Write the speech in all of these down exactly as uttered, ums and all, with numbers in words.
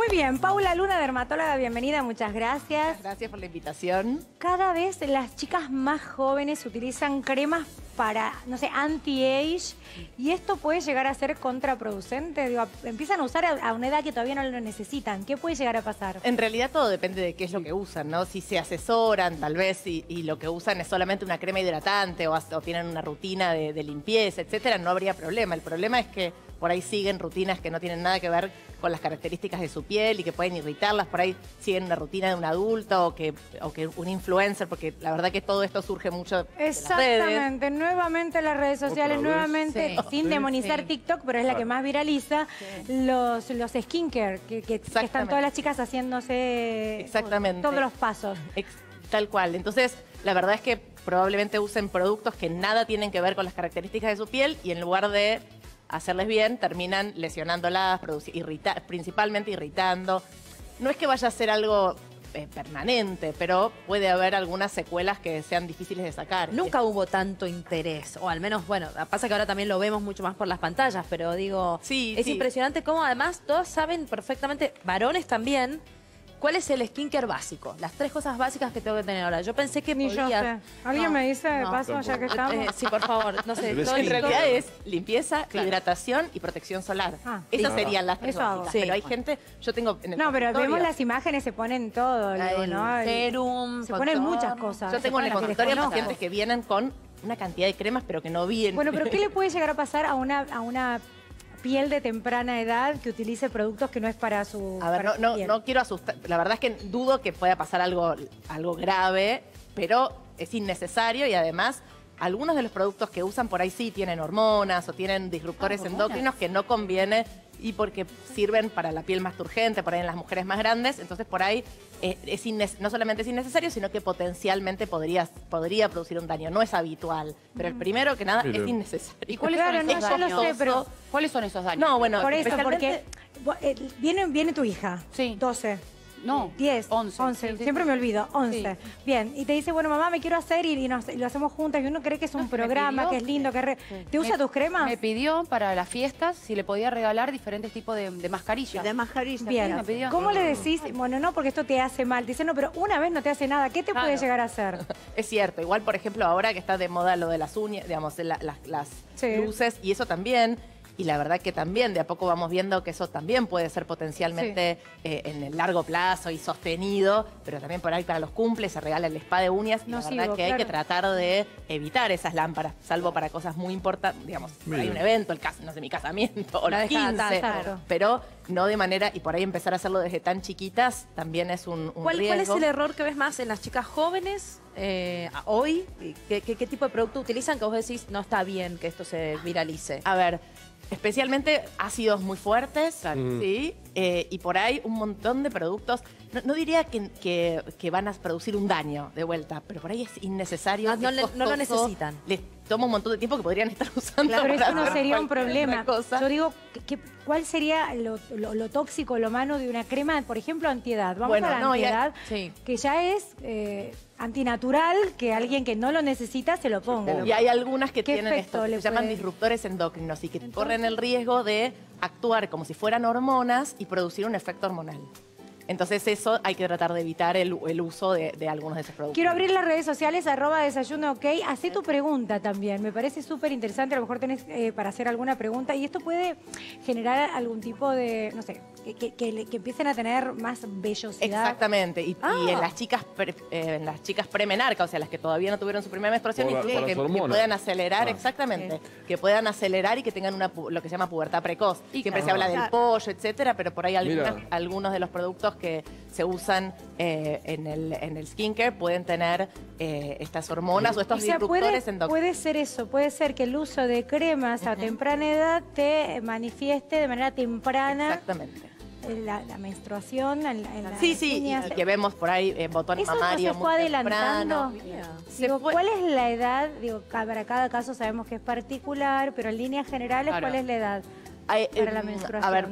Muy bien, Paula Luna, dermatóloga, bienvenida, muchas gracias. Gracias por la invitación. Cada vez las chicas más jóvenes utilizan cremas para, no sé, anti-age, y esto puede llegar a ser contraproducente. Digo, empiezan a usar a una edad que todavía no lo necesitan. ¿Qué puede llegar a pasar? En realidad todo depende de qué es lo que usan, ¿no? Si se asesoran, tal vez, y, y lo que usan es solamente una crema hidratante o, o tienen una rutina de, de limpieza, etcétera, no habría problema. El problema es que por ahí siguen rutinas que no tienen nada que ver con las características de su piel y que pueden irritarlas. Por ahí siguen una rutina de un adulto o que, o que un influencer, porque la verdad que todo esto surge mucho de las redes. Exactamente, nuevamente las redes sociales, nuevamente, Sí. sin demonizar Sí. TikTok, pero es la que más viraliza, Sí. los, los skincare, que, que, que están todas las chicas haciéndose Exactamente. todos los pasos. Ex- Tal cual. Entonces, la verdad es que probablemente usen productos que nada tienen que ver con las características de su piel y en lugar de hacerles bien, terminan lesionándolas, produci- irrita- principalmente irritando. No es que vaya a ser algo eh, permanente, pero puede haber algunas secuelas que sean difíciles de sacar. Nunca hubo tanto interés, o al menos, bueno, pasa que ahora también lo vemos mucho más por las pantallas, pero digo, Sí, es sí. impresionante cómo además todos saben perfectamente, varones también, cuál es el skincare básico, las tres cosas básicas que tengo que tener ahora. Yo pensé que Ni yo podía... sé. ¿Alguien No, me dice de no. paso, ya que estamos? Eh, sí, por favor, no sé. El todo En el- realidad es limpieza, Claro. hidratación y protección solar. Ah, Esas listo. serían las tres Eso hago. básicas. Sí. Pero hay gente, yo tengo en el No, pero consultorio- vemos las imágenes, se ponen todo, digo, el ¿no? El- serum, se ponen factor. muchas cosas. Yo Se tengo en ponen el las que consultorio desconozco. pacientes que vienen con una cantidad de cremas, pero que no vienen. Bueno, pero ¿qué le puede llegar a pasar a una, a una piel de temprana edad que utilice productos que no es para su A ver, para no, su no, piel? no quiero asustar. La verdad es que dudo que pueda pasar algo, algo grave, pero es innecesario y además algunos de los productos que usan por ahí sí tienen hormonas o tienen disruptores Ah, hormonas. endocrinos que no conviene y porque sirven para la piel más turgente, por ahí en las mujeres más grandes. Entonces por ahí eh, es inne- no solamente es innecesario, sino que potencialmente podría, podría producir un daño. No es habitual, pero el primero que nada Mira. es innecesario. ¿Y cuáles Claro, son no, esos yo lo daños? sé, pero- ¿Cuáles son esos daños? No, bueno, Por eso, especialmente- porque vo- eh, viene, viene tu hija, Sí. doce, No, diez, once. once, Sí, sí, siempre sí. me olvido, once. Sí. Bien, y te dice, bueno, mamá, me quiero hacer y, y nos- y lo hacemos juntas y uno cree que es un Me programa, pidió- que es lindo, que es re- Sí. ¿Te usa Me- tus cremas? Me pidió para las fiestas si le podía regalar diferentes tipos de, de mascarillas. De mascarilla. Bien, Sí, me pidió. ¿cómo le decís? Bueno, no, porque esto te hace mal. Te dice, no, pero una vez no te hace nada. ¿Qué te puede Claro. llegar a hacer? Es cierto, igual por ejemplo ahora que está de moda lo de las uñas, digamos, la- las, las Sí. luces y eso también, y la verdad que también de a poco vamos viendo que eso también puede ser potencialmente eh, en el largo plazo y sostenido, pero también por ahí para los cumples se regala el spa de uñas y la Nocivo, verdad que hay claro. que tratar de evitar esas lámparas, salvo para cosas muy importantes, digamos, por ahí Mira. un evento, el cas- no sé, mi casamiento o La los dejada quince, tal, claro. pero no de manera, y por ahí empezar a hacerlo desde tan chiquitas también es un, un ¿Cuál, riesgo. cuál es el error que ves más en las chicas jóvenes eh, a- hoy? ¿Qué, qué, qué tipo de producto utilizan que vos decís no está bien que esto se viralice? A ver, especialmente ácidos muy fuertes, Mm. ¿sí? Eh, y por ahí un montón de productos. No, no diría que, que- que van a producir un daño de vuelta, pero por ahí es innecesario. No, no es le- no lo costoso, necesitan. Les toma un montón de tiempo que podrían estar usando. Claro, pero para eso no hacer sería un cualquier problema. otra cosa. Yo digo, ¿qué- ¿cuál sería lo, lo- lo tóxico, lo malo de una crema, por ejemplo, antiedad? Vamos Bueno, a la no, ya- antiedad, sí. que ya es eh, antinatural que alguien que no lo necesita se lo ponga. Y hay algunas que ¿Qué tienen efecto esto, que le se llaman puede- disruptores endocrinos y que corren el riesgo de actuar como si fueran hormonas y producir un efecto hormonal. Entonces eso hay que tratar de evitar el, el uso de, de algunos de esos productos. Quiero abrir las redes sociales, arroba desayuno ok. Hacé tu pregunta también. Me parece súper interesante. A lo mejor tenés eh, para hacer alguna pregunta. Y esto puede generar algún tipo de, no sé, que, que- que le- que empiecen a tener más vellosidad. Exactamente, y, y Ah. en las chicas pre- eh, en las chicas premenarca, o sea, las que todavía no tuvieron su primera menstruación, Por la- incluso por que, las que hormonas. puedan acelerar, Ah. exactamente, que puedan acelerar y que tengan una pu- lo que se llama pubertad precoz. Y Siempre se claro. habla del pollo, etcétera, pero por ahí algunas- Mira. algunos de los productos que se usan eh, en, el, en el skincare pueden tener eh, estas hormonas o estos O sea, puede, disruptores endocrinos. puede ser eso, puede ser que el uso de cremas a temprana edad te manifieste de manera temprana Exactamente. la, la menstruación en, la- en las Sí, sí, niñas. y que vemos por ahí eh, botón ¿Eso no mamario se muy fue temprano. adelantando? Se Digo, fue- ¿cuál es la edad? Digo, ca- para cada caso sabemos que es particular, pero en líneas generales, Claro. ¿cuál es la edad Ay, para la em, menstruación? A ver,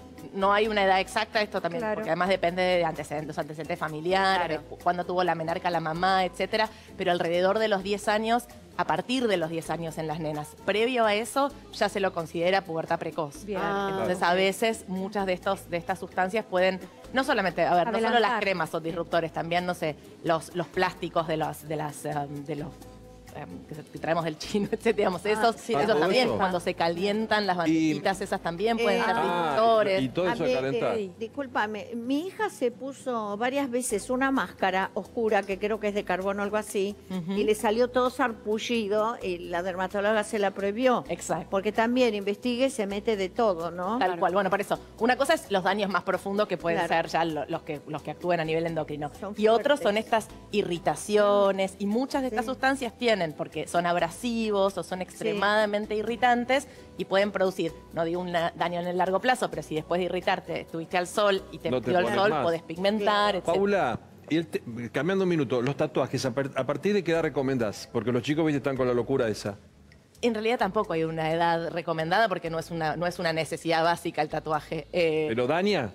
no hay una edad exacta, esto también, Claro. porque además depende de antecedentes, los antecedentes familiares, Claro. cuándo tuvo la menarca la mamá, etcétera, pero alrededor de los diez años a partir de los diez años en las nenas. Previo a eso ya se lo considera pubertad precoz. Bien. Ah, Entonces ok. a veces muchas de, estos, de estas sustancias pueden, no solamente, a ver, no solo las Adelantar. cremas son disruptores, también, no sé, los, los plásticos de los, de las, um, de los um, que, que traemos del chino, etcétera, digamos, esos, sí, esos todo también, eso. cuando se calientan las bandejitas, esas también pueden Eh, ser ah, disruptores. y todo A eso mí, de calentar. eh, discúlpame, mi hija se puso varias veces una máscara oscura, que creo que es de carbono o algo así, y le salió todo sarpullido y la dermatóloga se la prohibió. Exacto. Porque también investigue y se mete de todo, ¿no? Tal cual, bueno, por eso. Una cosa es los daños más profundos que pueden Claro. ser ya lo- los que, los que actúan a nivel endocrino. Son Y otros fuertes. son estas irritaciones, y muchas de estas Sí. sustancias tienen, porque son abrasivos o son extremadamente irritantes y pueden producir, no digo un la- daño en el largo plazo, pero si después de irritarte estuviste al sol y te No te metió el pones sol, más. podés pigmentar, etcétera. Paula, y el te- cambiando un minuto, los tatuajes, ¿a, par- a partir de qué edad recomendás? Porque los chicos, viste, están con la locura esa. En realidad tampoco hay una edad recomendada porque no es una, no es una necesidad básica el tatuaje. Eh, ¿Pero daña?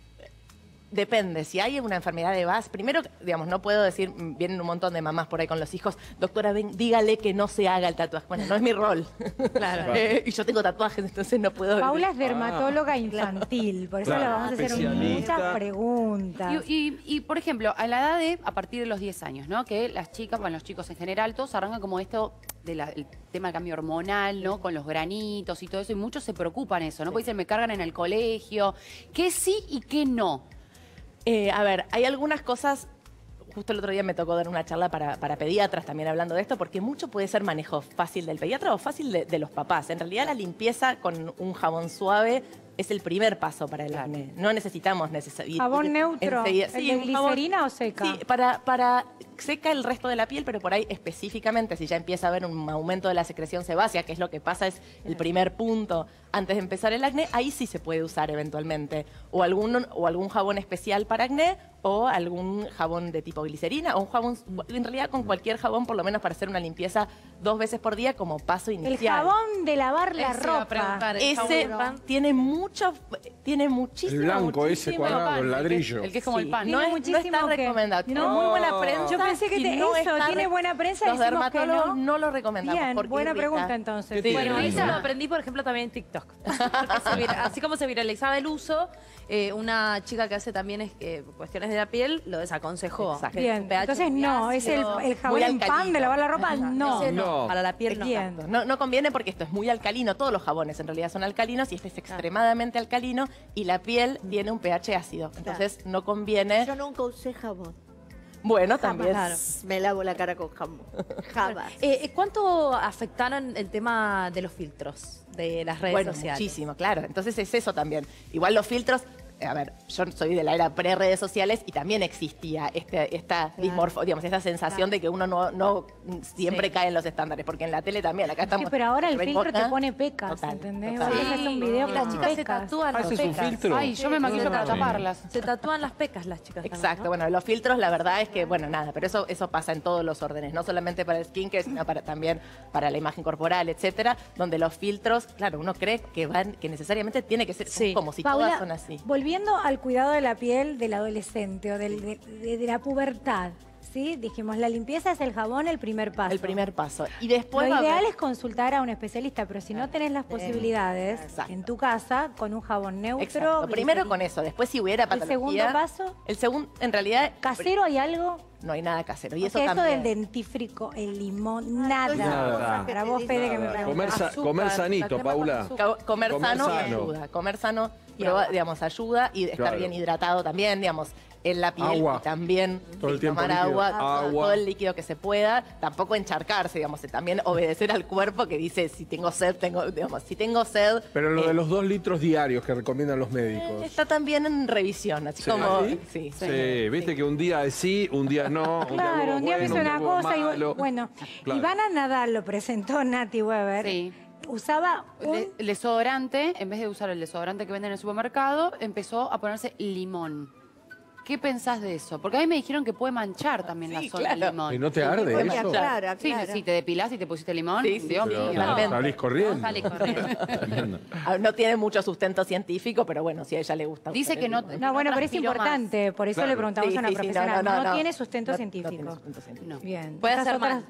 Depende, si hay una enfermedad de base, primero, digamos, no puedo decir, mm, vienen un montón de mamás por ahí con los hijos, doctora, ven, dígale que no se haga el tatuaje. Bueno, no es mi rol. Claro. Eh, y yo tengo tatuajes, entonces no puedo... Paula es dermatóloga infantil, por eso Claro, le vamos a hacer especialista. muchas preguntas. Y, y- y, por ejemplo, a la edad de, a partir de los diez años, ¿no? Que las chicas, bueno, los chicos en general, todos arrancan como esto del tema del cambio hormonal, ¿no? Con los granitos y todo eso, y muchos se preocupan eso, ¿no? Porque dicen, me cargan en el colegio, qué sí y qué no. Eh, a ver, hay algunas cosas, justo el otro día me tocó dar una charla para, para pediatras también hablando de esto, porque mucho puede ser manejo fácil del pediatra o fácil de, de los papás. En realidad la limpieza con un jabón suave es el primer paso para el acné. No necesitamos necesariamente... ¿Jabón neutro? ¿El de glicerina o seca? Sí, para, para seca el resto de la piel, pero por ahí específicamente, si ya empieza a haber un aumento de la secreción sebácea, que es lo que pasa, es el primer punto antes de empezar el acné, ahí sí se puede usar eventualmente. O algún, o algún jabón especial para acné, o algún jabón de tipo glicerina, o un jabón, en realidad con cualquier jabón, por lo menos para hacer una limpieza dos veces por día como paso El inicial. jabón de lavar la Eso iba a ropa. preguntar. El Ese jabón. tiene mucho, tiene muchísimo, El blanco ese muchísimo cuadrado, pan. el ladrillo. El que es como Sí, el pan. No, Tiene es, no muchísimo está que- recomendado. Tiene No. muy buena prensa. Yo pensé que y te- no eso, está tiene re- buena prensa y Los decimos que dermatólogos no. no lo recomendamos. Bien, porque buena irrita. pregunta entonces. ¿Qué Bueno, tiene? eso lo aprendí, por ejemplo, también en TikTok. Porque se vira- así como se viralizaba el uso, eh, una chica que hace también es, eh, cuestiones de la piel lo desaconsejó. Exacto. Que es un Bien, pH entonces muy no, es el, ácido. el jabón Muy en pan alcalino. de lavar la ropa, no. Ese no, No. para la piel no. Bien. No, no conviene porque esto es muy alcalino. Todos los jabones en realidad son alcalinos y este es extremadamente alcalino y la piel tiene un pH ácido. Entonces no conviene. Yo nunca usé jabón. Bueno, también. Claro, me lavo la cara con jabón. Jamás. Eh, eh, ¿Cuánto afectaron el tema de los filtros de las redes Bueno, sociales? muchísimo, claro. Entonces es eso también. Igual los filtros, eh, a ver, yo soy de la era pre-redes sociales y también existía este, esta dismorfo, digamos, esta sensación de que uno no, no siempre Sí. cae en los estándares, porque en la tele también, acá estamos... Sí, pero ahora el filtro te recontra- pone pecas, Total, ¿entendés? total. Vos ves un video y con las chicas se pecas. tatúan las ¿Haces un pecas. filtro? Ay, yo me maquillo para Sí. taparlas. Se tatúan las pecas las chicas también, Exacto, ¿no? bueno, los filtros la verdad es que, bueno, nada, pero eso, eso pasa en todos los órdenes, no solamente para el skincare, sino para, también para la imagen corporal, etcétera, donde los filtros, claro, uno cree que van, que necesariamente tiene que ser Sí. como si Paula, todas son así. volviendo al cuidado de la piel del adolescente o del- de, de- de la pubertad, ¿sí? Dijimos, la limpieza es el jabón, el primer paso. El primer paso. Y después Lo va a ideal haber- es consultar a un especialista, pero si no tenés las posibilidades Exacto. en tu casa, con un jabón neutro. Exacto. Primero glicerina. con eso, después si hubiera ¿El patología... segundo paso? El segundo, en realidad... ¿Casero hay algo? No hay nada casero. Y O eso sea, esto también. del dentífrico, el limón, nada. Nada. Para vos, Fede, que me Nada. preguntas. Comer, sa- Azúcar, comer la sanito, crema con Paula. azúcar. Co- Comer, Comer sano, sano. ayuda. Comer sano, Y proba- agua. digamos, ayuda y estar Claro. bien hidratado también, digamos, en la piel Agua. y también Todo el sí, tiempo tomar líquido. agua, Agua. todo el líquido que se pueda, tampoco encharcarse, digamos, también obedecer al cuerpo que dice si tengo sed, tengo, digamos, si tengo sed. Pero lo eh, de los dos litros diarios que recomiendan los médicos. está también en revisión, así Sí. como ¿Ah, sí, sí? sí. Sí, viste que un día es sí, un día no. un día Claro, hubo un día me bueno, hizo un una hubo cosa y malo. bueno, Claro. Ivana Nadal lo presentó Nati Weber. Sí. Usaba un Le- el desodorante, en vez de usar el desodorante que venden en el supermercado, empezó a ponerse limón. ¿Qué pensás de eso? Porque a mí me dijeron que puede manchar también Sí, la zona del claro. limón. ¿Y no te arde Porque eso? aclara, Sí, aclara. sí, te depilás y te pusiste limón. Sí, sí, Dios sí, mío. totalmente. Salís corriendo. Salí corriendo. Ah, No tiene mucho sustento científico, pero bueno, si a ella le gusta. Dice usar que el no- limón. No, bueno, pero es transpiró más. importante, por eso Claro. le preguntamos Sí, a una sí, sí, profesional. no, No, no, no. tiene sustento No- no científico. tiene sustento científico. No. Bien. Puede Estas hacer otras- mal.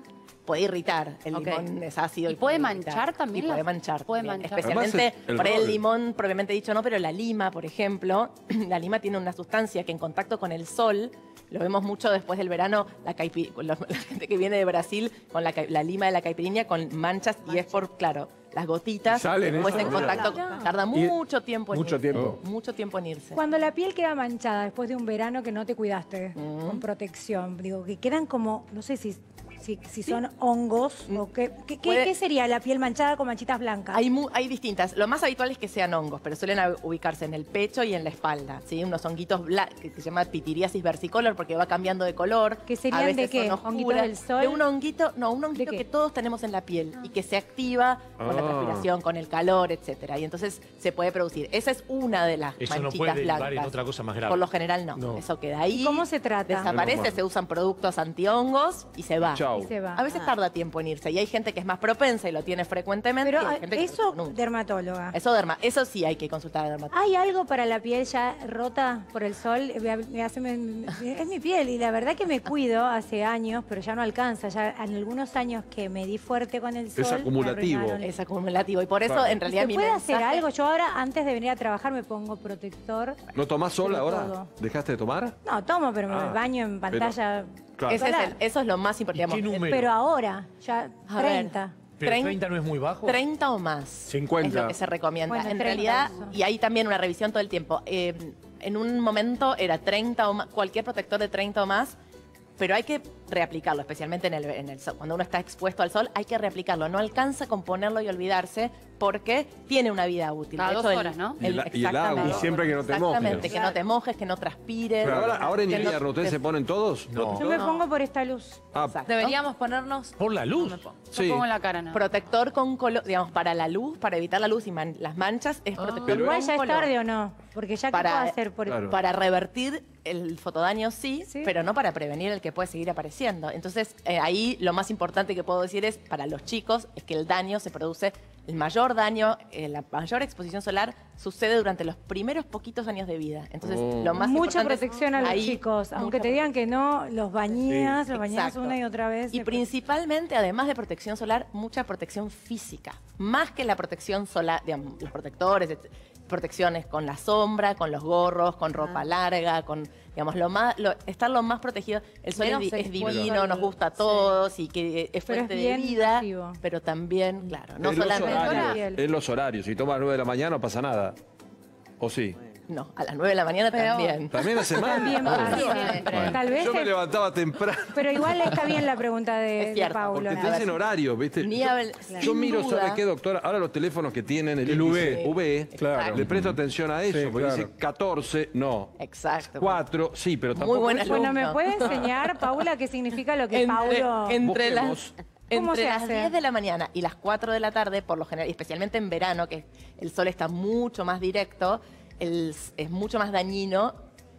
puede irritar. El Ok. limón es ácido. ¿Y puede irritar. manchar también Y puede la- manchar. puede también. manchar. Especialmente Además, el- el por el roble. limón, propiamente dicho no, pero la lima, por ejemplo. La lima tiene una sustancia que en contacto con el sol, lo vemos mucho después del verano, la, caipi- con los- la gente que viene de Brasil con la, ca- la lima de la caipirinha con manchas, y es por, claro, las gotitas. Salen después eso, en mira. contacto, tarda Y- mucho tiempo en mucho irse. tiempo. Mucho tiempo en irse. Cuando la piel queda manchada después de un verano que no te cuidaste Mm. con protección, digo, que quedan como, no sé si, si, si son hongos o qué, qué, qué- Puede- qué sería la piel manchada con manchitas blancas. Hay, mu- hay distintas. Lo más habitual es que sean hongos, pero suelen a- ubicarse en el pecho y en la espalda. ¿Sí? Unos honguitos bla- que se llama pitiriasis versicolor porque va cambiando de color. ¿Que serían A veces de qué? son oscuras. ¿Honguitos del sol? De un honguito, no, un honguito qué? que todos tenemos en la piel y que se activa con la Ah. transpiración, con el calor, etcétera. Y entonces se puede producir. Esa es una de las Eso no manchitas puede derivar blancas. en otra cosa más grave. Por lo general no. No. Eso queda ahí. ¿Y cómo se trata? Desaparece, Menos mal. se usan productos antihongos y se va. Chau. Y se va. A veces tarda tiempo en irse y hay gente que es más propensa y lo tiene frecuentemente. Pero y hay ah, gente que eso, nunca. dermatóloga. Eso, derma, eso sí hay que consultar a dermatólogo. ¿Hay algo para la piel ya rota por el sol? Me- me hace- me- me- es mi piel y la verdad que me cuido hace años, pero ya no alcanza. Ya en algunos años que me di fuerte con el sol. me acumulativo. arruinaron. Es acumulativo y por eso Claro. en ¿Y realidad ¿Se mi puede mensaje- hacer algo? Yo ahora, antes de venir a trabajar, me pongo protector. ¿No tomás sol Pero ahora? todo. ¿Dejaste de tomar? No, tomo, pero me Ah, baño en pero- pantalla. Claro. Ese es solar. el- eso es lo más importante. ¿Y qué digamos, número? Pero ahora, ya A ver. treinta. ¿Pero Trein- treinta no es muy bajo? treinta o más. cincuenta. Es lo que se recomienda. Bueno, en treinta realidad, eso. y hay también una revisión todo el tiempo. eh, en un momento era treinta o más, cualquier protector de treinta o más, pero hay que reaplicarlo, especialmente en el, en el sol. Cuando uno está expuesto al sol, hay que reaplicarlo. No alcanza con ponerlo y olvidarse porque tiene una vida útil. Cada De dos hecho, el- horas, ¿no? Y el- y el exactamente. agua. Y siempre que no te mojes. Exactamente, que no te mojes, que no transpires. Pero ahora, ahora en que no invierno, ¿ustedes te- se ponen todos? No. Yo me No. pongo por esta luz. Ah, Exacto. Deberíamos ponernos... Por la luz. No me pongo. sí. Yo pongo en la cara, ¿no? Protector con color, digamos, para la luz, para evitar la luz y man- las manchas, es protector Pero Igual con ya es color. tarde o no, porque ya que Para- puedo hacer por Claro. Para revertir el fotodaño sí, Sí. pero no para prevenir el que puede seguir apareciendo. Entonces, eh, ahí lo más importante que puedo decir es, para los chicos, es que el daño se produce, el mayor daño, eh, la mayor exposición solar sucede durante los primeros poquitos años de vida. Entonces, Oh. lo más mucha importante es protección a los ahí, chicos, aunque mucha te digan que no, los bañeas, los bañeas Exacto. una y otra vez. Y después- principalmente, además de protección solar, mucha protección física. Más que la protección solar, digamos, los protectores, et- protecciones con la sombra, con los gorros, con ropa larga, con, digamos, lo más, lo- estar lo más protegido. El sol es, Menos di- es expuesto divino, al- nos gusta a sí. todos y que es Pero fuente es de bien vida, nocivo. pero también, claro, no en los solamente... horarios, en los horarios. Si tomas nueve de la mañana no pasa nada. ¿O sí? No, a las nueve de la mañana también. ¿También hace mal? También Ah, pasa. bueno. Tal vez Yo me es- levantaba temprano. Pero igual está bien la pregunta de, Es de cierto, Paulo. Porque ¿no? te hacen horarios, ¿viste? Ni Yo, habl- yo sin miro, duda. ¿sabe qué, doctora? Ahora los teléfonos que tienen el, El índice U V, U V, claro. le presto atención a eso, Sí, porque claro. dice catorce, no. Exacto. cuatro, sí, pero tampoco... buena eso. Bueno, ¿me alumno. puede enseñar, Paula, qué significa lo que entre, Paulo... entre las, Busquemos. ¿Cómo entre se las hace? diez de la mañana y las cuatro de la tarde, por lo general, y especialmente en verano, que el sol está mucho más directo, el- es mucho más dañino.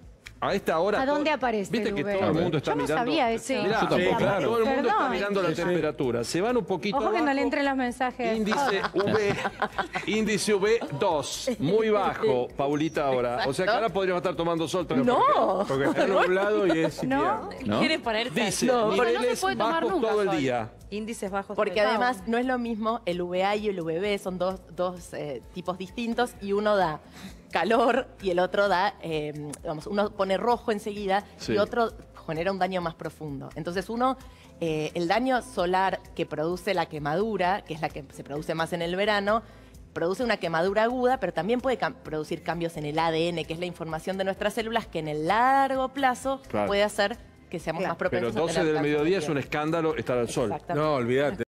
A esta hora... ¿A dónde todo- aparece Viste el que U V? todo el mundo está Yo no mirando... sabía eso. Sí. Mirá, Yo tampoco, sí, claro. todo el mundo está Perdón. mirando la temperatura. Se van un poquito Ojo que no abajo. le entren los mensajes. Índice U V, índice U V dos, muy bajo, Paulita ahora. O sea que ahora podríamos estar tomando sol. pero No, Porque está nublado y es ¿No? invierno. ¿Quieren ponerse Dice, No, pero no se niveles puede tomar bajos nunca todo el sol. día. índices bajos? porque sobre- además no es lo mismo el U V A y el U V B, son dos, dos eh, tipos distintos y uno da calor y el otro da, eh, vamos, uno pone rojo enseguida Sí. y otro genera un daño más profundo. Entonces uno, eh, el daño solar que produce la quemadura, que es la que se produce más en el verano, produce una quemadura aguda, pero también puede cam- producir cambios en el A D N, que es la información de nuestras células, que en el largo plazo Claro. puede hacer que seamos más Pero propensos a doce tener del cáncer de mediodía es piel. un escándalo estar al sol. Exactamente. No, olvídate.